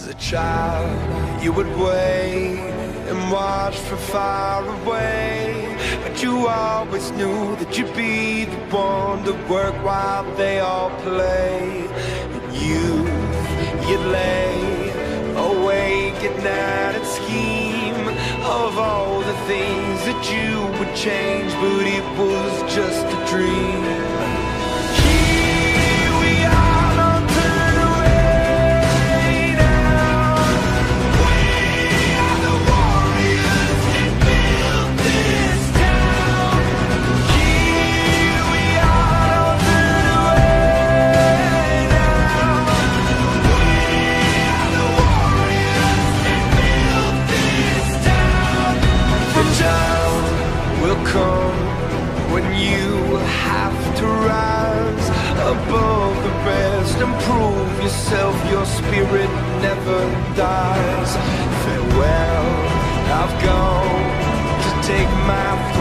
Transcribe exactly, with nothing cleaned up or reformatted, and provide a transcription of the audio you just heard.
As a child, you would wait and watch from far away, but you always knew that you'd be the one to work while they all play. In youth, you'd lay awake at night and scheme of all the things that you would change, but it was just a dream. When you have to rise above the rest and prove yourself, your spirit never dies. Farewell, I've gone to take my